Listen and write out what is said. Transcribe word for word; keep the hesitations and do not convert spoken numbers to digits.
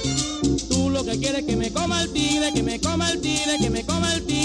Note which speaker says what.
Speaker 1: Tú lo que quieres es que me coma el tigre, que me coma el tigre, que me coma el tigre.